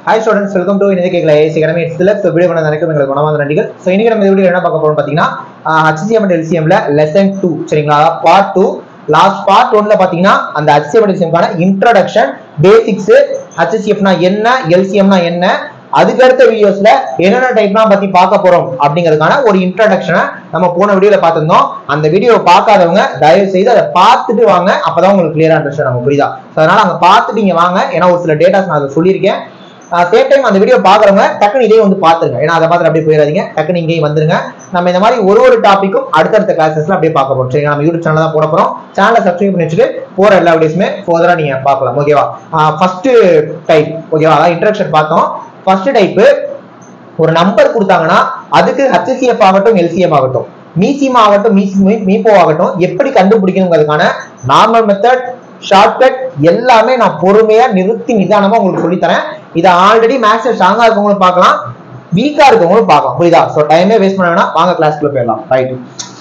Hi students, welcome to Indike Class Academy. It's select video பண்ண நினைக்கும் உங்களுக்கு மனமார்ந்த நன்றிகள். சோ இன்னைக்கு நம்ம இந்த வீடியோல என்ன பார்க்க போறோம் பாத்தீங்கன்னா HCM and LCM ல lesson 2 சரிங்களா? part 2 last part 1ல பாத்தீங்கன்னா அந்த HCM and LCM கான introduction basics HCF னா என்ன LCM னா என்ன அதுக்கு அடுத்த வீடியோஸ்ல என்னென்ன டைப்லாம் பத்தி பார்க்க போறோம் அப்படிங்கிறதுக்கான ஒரு இன்ட்ரோடக்ஷனை நம்ம போன வீடியோல பார்த்திருந்தோம். அந்த வீடியோவை பார்க்காதவங்க தயவு செய்து அதை பார்த்துட்டு வாங்க, அப்பதான் உங்களுக்கு கிளியரா அண்டர்ஸ்டாண்ட் ஆகும். புரியுதா? அதனால அங்க பார்த்துட்டு நீங்க வாங்க, ஏன்னா ஒரு சில டேட்டாஸ் நான் அதை சொல்லியிருக்கேன். சேம் டைம் அந்த வீடியோ பாக்குறவங்க டக்குனு இதே வந்து பாத்துருங்க, ஏன்னா அதை பார்த்து அப்படியே போயிடாதீங்க, டக்குனு இங்கேயும் வந்துருங்க. நம்ம இந்த மாதிரி ஒரு டாபிக்கும் அடுத்தடுத்த கிளாஸஸ்ல அப்படியே பார்க்க போறோம். சரிங்களா? நம்ம யூடியூப் சேனல் தான் போட போறோம். சேனலை சப்ஸ்கிரைப் பண்ணி வச்சுட்டு போற எல்லா வீடியோஸுமே ஃபர்தரா நீங்க பார்க்கலாம். ஓகேவா? ஃபர்ஸ்ட் டைப் ஓகேவா, அதான் இன்ட்ரோடக்ஷன் பார்த்தோம். ஃபர்ஸ்ட் டைப் ஒரு நம்பர் கொடுத்தாங்கன்னா அதுக்கு HCF ஆகட்டும் LCM ஆகட்டும் மீசிமா ஆகட்டும் மீபோ ஆகட்டும் எப்படி கண்டுபிடிக்கணுங்கிறதுக்கான நார்மல் மெத்தட் ஷார்ட்கட் எல்லாமே நான் பொறுமையா நிறுத்தி நிதானமா உங்களுக்கு சொல்லித்தரேன். இதை ஆல்ரெடி மேக்ஸ் ஸ்ட்ராங்கா இருக்கவங்களும் பார்க்கலாம், வீக்கா இருக்கவங்களும் பார்க்கலாம். புரியுதா? ஸோ டைமே வேஸ்ட் பண்ண வேணா, வாங்க கிளாஸ்க்குள்ள போயிடலாம். ரைட்,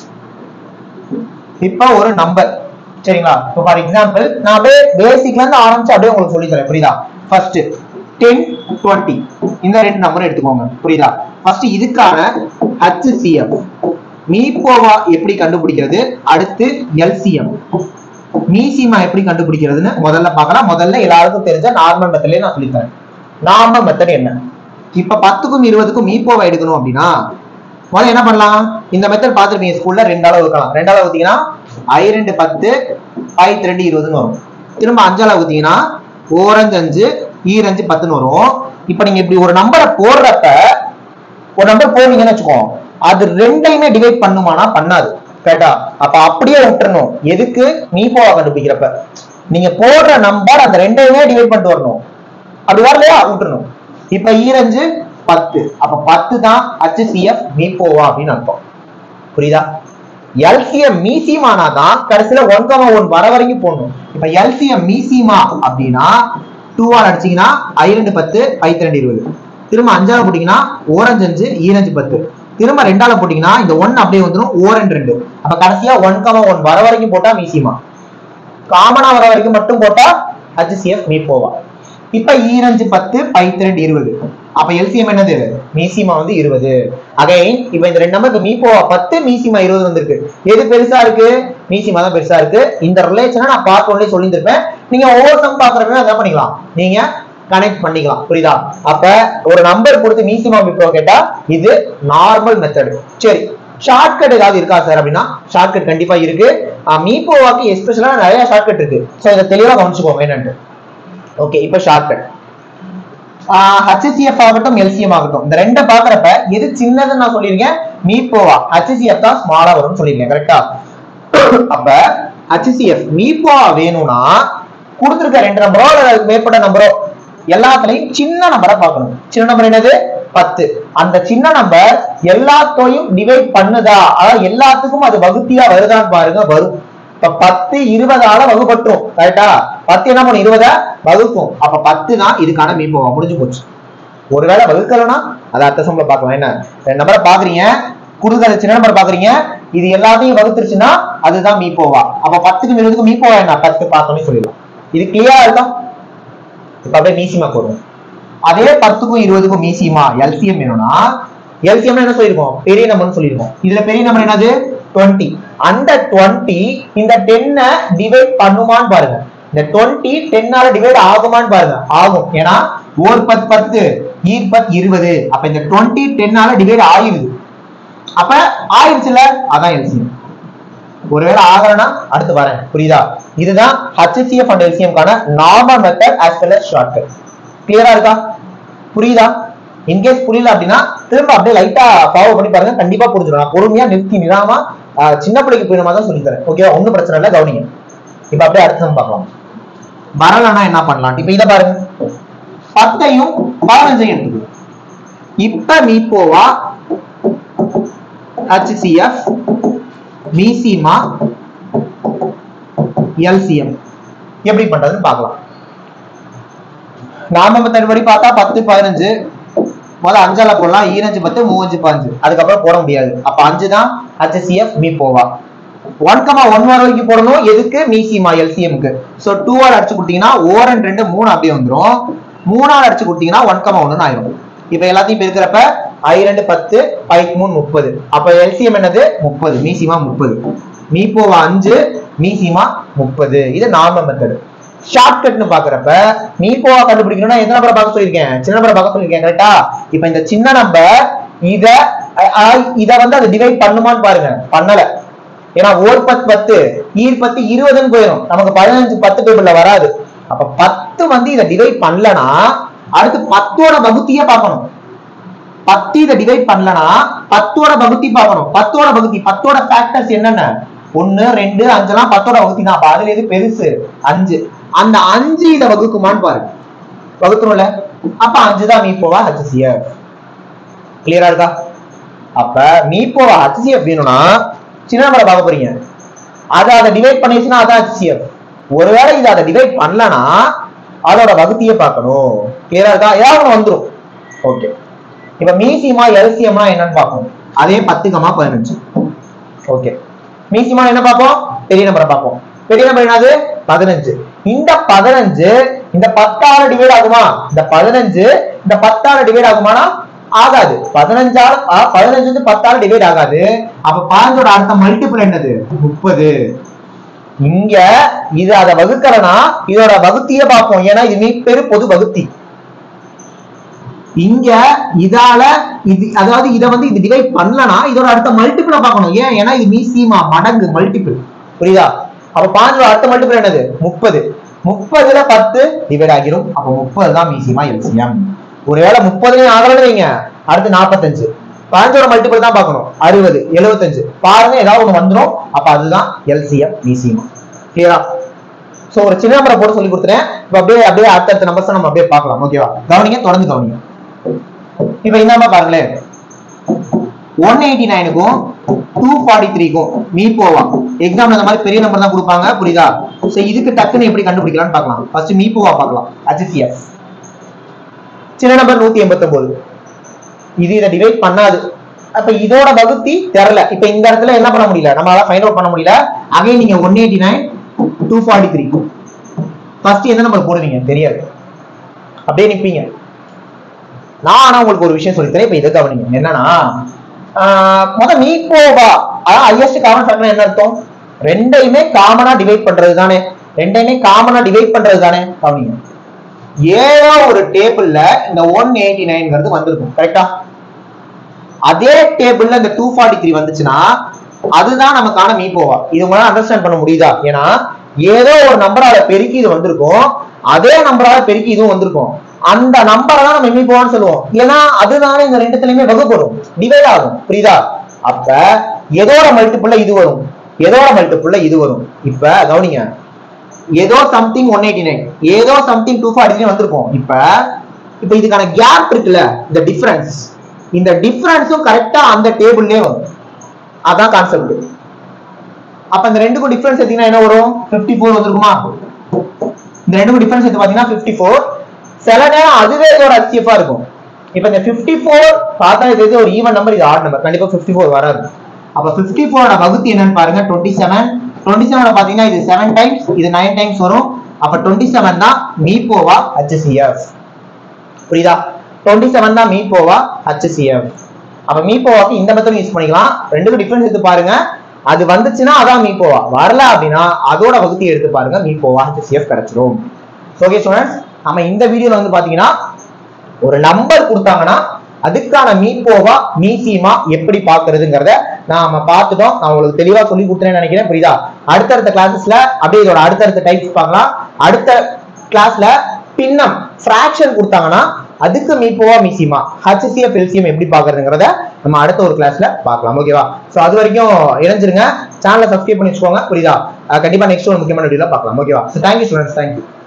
இப்போ ஒரு நம்பர் சரிங்களா? இப்போ ஃபார் எக்ஸாம்பிள் நான் அப்படியே பேசிக்ல இருந்து ஆரம்பிச்சு அப்படியே உங்களுக்கு சொல்லித்தரேன். புரியுதா? ஃபர்ஸ்ட் 10, 20 இந்த ரெண்டு நம்பர் எடுத்துக்கோங்க. புரியுதா? ஃபர்ஸ்ட் இதுக்கான HCF மீபோவா எப்படி கண்டுபிடிக்கிறது, அடுத்து LCM மீசிமா எப்படி கண்டுபிடிக்கிறதுன்னு முதல்ல பார்க்கலாம். முதல்ல எல்லாருக்கும் தெரிஞ்ச நார்மல் மெத்தட்லயே நான் சொல்லித்தரேன். நார்மல் மெத்தட் என்ன? இப்ப 10க்கும் 20க்கும் மீபோவா எடுக்கணும் அப்படின்னா முதல்ல என்ன பண்ணலாம்? இந்த மெத்தட் பார்த்துருப்பீங்க ஸ்கூல்ல, ரெண்டு அளவு இருக்கலாம். ரெண்டு அளவு ஊத்தீங்கன்னா I2 10 I2 20 வரும். திரும்ப 5 அளவு ஊத்தீங்கன்னா 4 5 E2 10 வரும். இப்ப நீங்க இப்படி ஒரு நம்பரை போடுறப்ப ஒரு நம்பர் போடுவீங்கன்னு வச்சுக்கோ, அது ரெண்டையுமே டிவைட் பண்ணுமானா பண்ணாது. கேட்டா அப்ப அப்படியே விட்டுறணும். எதுக்கு? மீபோவா கண்டுபிடிக்கிறப்ப நீங்க போடுற நம்பர் அந்த ரெண்டையுமே டிவைட் பண்ணிட்டு வரணும். அப்படி வரலையா விட்டுறணும். இப்ப E2 10 அப்ப 10 தான் HCF மீபோவா அப்படின்னு அர்த்தம். புரியுதா? LCM மீசிமானா தான் கடைசியில 1,1 வர வரைக்கும் போடணும். இப்ப LCM மீசிமா அப்படின்னா 2 ஆல் அடிச்சீங்கன்னா I2 10 I2 20. திரும்ப 5 போட்டீங்கன்னா 4 5 E2 10. திரும்ப 2 போட்டீங்கன்னா இந்த 1 அப்படியே வந்துடும் 4 2. அப்ப கடைசியா 1,1 வர வரைக்கும் போட்டா மீசிமா, காமனா வர வரைக்கும் மட்டும் போட்டா HCF மீபோவா. இப்ப E2 10 I2 20. அப்ப LCM என்னது? மீசிமா வந்து 20. அகைன் இப்ப இந்த ரெண்டு நம்பருக்கு மீபோவா 10 மீசிமா 20 வந்திருக்கு. எது பெருசா இருக்கு? மீசிமா தான் பெருசா இருக்கு. இந்த ரிலேஷனை நான் பார்ட் 1லயே சொல்லியிருப்பேன். நீங்க ஒவ்வொரு சம் பாக்குறப்ப என்ன பண்ணிக்கலாம், நீங்க கனெக்ட் பண்ணிக்கலாம். புரியுதா? அப்ப ஒரு நம்பர் கொடுத்து மீசிமா மீபோ கேட்டா இது நார்மல் மெத்தட். சரி, ஷார்ட்கட் ஏதாவது இருக்கா சார் அப்படின்னா ஷார்ட்கட் கண்டிப்பா இருக்கு. மீபோவாக்கு எஸ்பெஷலா நிறைய ஷார்ட்கட் இருக்கு. சோ இதை தெளிவா கவனிச்சுக்கோங்க என்னன்னு. ஓகே, இப்ப ஷார்ட்கட் HCF ஆகட்டும் LCM ஆகட்டும் இந்த ரெண்டை பாக்குறப்ப எது சின்னதுன்னு நான் சொல்லியிருக்கேன், மீபோவா. HCF தான் ஸ்மாலா வரும்னு சொல்லியிருக்கேன். கரெக்டா? அப்ப HCF மீபோவா வேணும்னா கொடுத்திருக்க ரெண்டு நம்பரோ அல்லது மேற்பட்ட நம்பரோ எல்லாத்துலயும் சின்ன நம்பரை பார்க்கணும். சின்ன நம்பர் என்னது? 10. அந்த சின்ன நம்பர் எல்லாத்தையும் டிவைட் பண்ணுதா, அதாவது எல்லாத்துக்கும் அது வகுத்தியா வருதான்னு பாருங்க. வரும். இப்ப 10 20ஆல வகுப்பற்றும். கரெக்டா? 10 என்ன பண்ணும்? 20 வகுக்கும். அப்ப 10 தான் இதுக்கான மீபோவா. முடிஞ்சு போச்சு. ஒருவேளை வகுக்கலன்னா அதை அடுத்த சம்ல பார்க்கலாம். என்ன ரெண்டு நம்பரை பாக்குறீங்க, குடுக்கிற சின்ன நம்பர் பாக்குறீங்க, இது எல்லாத்தையும் வகுத்துருச்சுன்னா அதுதான் மீபோவா. அப்ப 10க்கும் 20க்கும் மீபோவா என்ன? 10 பார்த்தோன்னே சொல்லிடலாம். இது கிளியரா இருக்கா? இப்ப அப்படியே மீசிமா போடுவோம். அதே 10க்கும் 20க்கும் மீசிமா LCM வேணும்னா LCM என்ன சொல்லிருக்கோம்? பெரிய நம்பர்னு சொல்லிருக்கோம். இதுல பெரிய நம்பர் என்னது? 20. அந்த 20 இந்த 10 டிவைட் பண்ணுமான்னு பாருங்க. இந்த 20 10ஆல டிவைட் ஆகுமான்னு பாருங்க. ஆகும். ஏன்னா 4 10 10 10 20. அப்ப இந்த 20 10ஆல டிவைட் ஆயிருது. அப்ப ஆயிருச்சுல, அதான் LCM. ஒருவேளை ஆகலனா அடுத்து வரேன். புரியுதா? இதுதான் HCF and LCM கான normal method as well as shortcut. கிளியரா இருக்கா? புரியுதா? இன்கேஸ் புரியல அப்படின்னா திரும்ப அப்படியே லைட்டா ஃபாலோ பண்ணி பாருங்க, கண்டிப்பா புரிஞ்சிடும். பொறுமையா நிறுத்தி நிதானமா சின்ன பிள்ளைக்கு புரியுற தான் சொல்லி தரேன். ஓகேவா? ஒன்னும் பிரச்சனை இல்லை, கவனிங்க. இப்ப அப்படியே அடுத்து நம்ம பார்க்கலாம். வரலன்னா என்ன பண்ணலாம்? இப்ப இதை பாருங்க, 10ஐயும் 15ஐயும் எடுத்துக்கோ. இப்ப மீபோவா HCF மீசிமா LCM எப்படி பண்றதுன்னு பார்க்கலாம். நாம மெத்தட் படி பார்த்தா 10 15 முதல்ல 5ஆல போடலாம். E2 10 3 5 அதுக்கப்புறம் போட முடியாது. அப்ப 5 தான் HCF மீபோவா. 1,1 வரைக்கும் போடணும். எதுக்கு? மீசிமா LCMக்கு. சோ 2 ஆல் அடிச்சு கொடுத்தீங்கன்னா 4 2 3 அப்படியே வந்துரும். 3ஆல் அடிச்சு கொடுத்தீங்கன்னா 1,1 ஆயிரும். இப்ப எல்லாத்தையும் பெருக்கிறப்ப I2 10 5 3 30. அப்ப எல்சிஎம் என்னது 30, மீசிமா 30. மீப்போவா 5, மீசிமா 30. இது நார்மல் மெத்தட். ஷார்ட்கட்னு பாக்குறப்ப மீப்போவா கண்டுபிடிக்கணும்னா எந்த நம்பரை பார்க்க சொல்லியிருக்கேன், சின்ன நம்பரை பார்க்க சொல்லியிருக்கேன். கரெக்டா? இப்ப இந்த சின்ன நம்பர் இத வந்து அது டிவைட் பண்ணுமான்னு பாருங்க. பண்ணல. ஏன்னா ஓர் 10 10 ஈர் 10 20ன்னு போயிடும். நமக்கு 15 10 டேபிள்ல வராது. அப்ப 10 வந்து இதை டிவைட் பண்ணலனா அடுத்து 10ஓட வகுத்தியே பார்க்கணும். 10 இதை டிவைட் பண்ணலனா 10ஓட வகுத்தி பார்க்கணும். 10ஓட வகுத்தி 10ஓட ஃபேக்டர்ஸ் என்னென்ன? 1 2 5 10ஓட வகுத்தி தான். அதுல எது பெருசு? 5. அந்த 5 இதை வகுக்குமான்னு பாருங்க. வகுக்கணும்ல. அப்ப 5 தான் மீப்போவா HCF. கிளியரா இருக்கா? அப்ப மீப்போவா HCF வேணும்னா சின்ன நம்பரை பார்க்க போறீங்க. அதை டிவைட் பண்ணிச்சுன்னா அதான் HCF. ஒருவேளை இதை அதை டிவைட் பண்ணலனா அதோட வகுத்தியே பார்க்கணும். கிளியரா இருக்கா? ஏதாவது வந்துடும். ஓகே. இப்ப மீசிமா எல்சிஎம்னா என்னன்னு பார்ப்போம். அதே 10, 15. ஓகே. மீசிமா என்ன பார்ப்போம்? பெரிய நம்பரை பார்ப்போம். பெரிய நம்பர் என்னது? 15. இந்த 15 இந்த 10ஆல டிவைட் ஆகுமா? இந்த 15 இந்த 10ஆல டிவைட் ஆகுமானா ஆகாது. 15 10ஆல டிவைட் ஆகாது. அப்ப 15ஓட அடுத்த மல்டிபிள் என்னது? 30. இங்க இது அதை வகுக்கலனா இதோட வகுத்தியே பார்ப்போம். ஏன்னா இது மீப்பெரு பொது வகுத்தி. இங்க இதால இது, அதாவது இதை வந்து இது டிவைட் பண்ணலனா இதோட அடுத்த மல்டிபிள பார்க்கணும். ஏன்? ஏன்னா இது மீசிமா மடங்கு மல்டிபிள். புரியுதா? அப்ப 15ஓட அடுத்த மல்டிபிள் என்னது? 30. 30ல 10 டிவைட் ஆகிரும். அப்ப 30 தான் மீசிமா எல்சிஎம். ஒருவேளை 30லயும் ஆகலன்னு வைங்க, அடுத்து 45. 15ஓட மல்டிபிள் தான் பார்க்கணும். 60 75 பாருங்க, ஏதாவது ஒண்ணு வந்துடும். அப்ப அதுதான் எல்சிஎம் மீசிமா. கிளியரா? சோ ஒரு சின்ன நம்பரை போட்டு சொல்லி கொடுத்துறேன். இப்ப அப்படியே அடுத்த நம்பர்ஸ் நம்ம அப்படியே பார்க்கலாம். ஓகேவா? கவனிங்க, தொடர்ந்து கவனிங்க. இப்ப இந்த மாதிரி பாருங்களேன். 189க்கும் 243க்கும் மீப்போவா எக்ஸாம்ல இந்த மாதிரி பெரிய நம்பர் தான் கொடுப்பாங்க. புரியுதா? சோ இதுக்கு டக்குன்னு எப்படி கண்டுபிடிக்கலாம்னு பார்க்கலாம். ஃபர்ஸ்ட் மீப்போவா பார்க்கலாம். HCF. சின்ன நம்பர் 189. இது இதை டிவைட் பண்ணாது. அப்ப இதோட வகுத்தி தெரியல. இப்ப இந்த இடத்துல என்ன பண்ண முடியல, நம்மளால ஃபைண்ட் அவுட் பண்ண முடியல. அகைன் நீங்க 189 243 ஃபர்ஸ்ட் எந்த நம்பர் போடுவீங்க தெரியாது. அப்படியே நிப்பீங்க. நான் ஆனா உங்களுக்கு ஒரு விஷயம் சொல்லித்தரேன். இப்ப இதை கவனிங்க. என்னன்னா மீப்போவா ஹையஸ்ட் காமன் ஃபேக்டர் என்ன அர்த்தம்? ரெண்டையுமே காமனா டிவைட் பண்றது தானே. ரெண்டையுமே காமனா டிவைட் பண்றது தானே. கவனிங்க. ஏதோ ஒரு டேபிள்ல இந்த 189 வந்திருக்கும். கரெக்டா? அதே டேபிள்ல இந்த 243 வந்துச்சுன்னா அதுதான் நமக்கான மீப்போவா. இது உங்களால அண்டர்ஸ்டாண்ட் பண்ண முடியுதா? ஏன்னா ஏதோ ஒரு நம்பரால பெருக்கி இது வந்திருக்கும், அதே நம்பரால பெருக்கி இதுவும் வந்திருக்கும். அந்த நம்பரை தான் நம்ம மீப்போவான்னு சொல்லுவோம். ஏன்னா அதுதானே இந்த ரெண்டுத்துலயுமே வகுப்படும், டிவைட் ஆகும். புரியுதா? அப்ப எதோட மல்டிபிள்ல இது வரும், எதோட மல்டிபிள்ல இது வரும். இப்ப கவனிங்க. ஏதோ சம்திங் 189, ஏதோ சம்திங் 243 வந்திருக்கும். இப்ப இதுக்கான கேப் இருக்குல்ல, இந்த டிஃபரன்ஸ், இந்த டிஃபரன்ஸும் கரெக்டா அந்த டேபிள்லயே வரும். அதான் கான்செப்ட். அப்ப இந்த ரெண்டுக்கும் டிஃபரன்ஸ் எடுத்தீங்கன்னா என்ன வரும்? 54 வந்திருக்குமா? இந்த ரெண்டுக்கும் டிஃபரன்ஸ் எடுத்து பாத்தீங்கன்னா 54. சில நேரம் அதுவே இதோட HCF-ஆ இருக்கும். இப்ப இந்த 54 பார்த்தா இது ஒரு ஈவன் நம்பர், இது ஆட் நம்பர். கண்டிப்பா 54 வராது. அப்ப 54ஓட வகுத்தி என்னன்னு பாருங்க. 27. 27 பாத்தீங்கன்னா இது 7 டைம்ஸ், இது 9 டைம்ஸ் வரும். அப்ப 27 தான் மீப்போவா HCF. புரியுதா? 27 தான் மீப்போவா HCF. அப்ப மீப்போவாக்கு இந்த மெத்தட் யூஸ் பண்ணிக்கலாம். ரெண்டுக்கும் டிஃபரன்ஸ் எடுத்து பாருங்க. அது வந்துச்சுன்னா அதான் மீப்போவா, வரல அப்படின்னா அதோட வகுத்தி எடுத்து பாருங்க, மீப்போவா HCF கிடைச்சிடும். ஓகே ஸ்டூடண்ட்ஸ், நம்ம இந்த வீடியோல வந்து பாத்தீங்கன்னா ஒரு நம்பர் கொடுத்தாங்கன்னா அதுக்கான மீப்போவா மீசிமா எப்படி பாக்குறதுங்கிறத நாம பார்த்துட்டோம். நான் உங்களுக்கு தெளிவா சொல்லி கொடுத்துறேன்னு நினைக்கிறேன். புரியுதா? அடுத்தடுத்த கிளாஸஸ்ல அப்படியே இதோட அடுத்தடுத்த டைப்ஸ் பார்க்கலாம். அடுத்த கிளாஸ்ல பின்னம் ஃபிராக்ஷன் கொடுத்தாங்கன்னா அதுக்கு மீப்போவா மீசிமா HCF LCM எப்படி பாக்குறதுங்கிறத நம்ம அடுத்த ஒரு கிளாஸ்ல பார்க்கலாம். ஓகேவா? சோ அது வரைக்கும் இணைஞ்சிருங்க. சேனலை சப்ஸ்கிரைப் பண்ணி வச்சுக்கோங்க. புரியுதா? கண்டிப்பா நெக்ஸ்ட் ஒரு முக்கியமான வீடியோல பார்க்கலாம். ஓகேவா? So thank you students, thank you.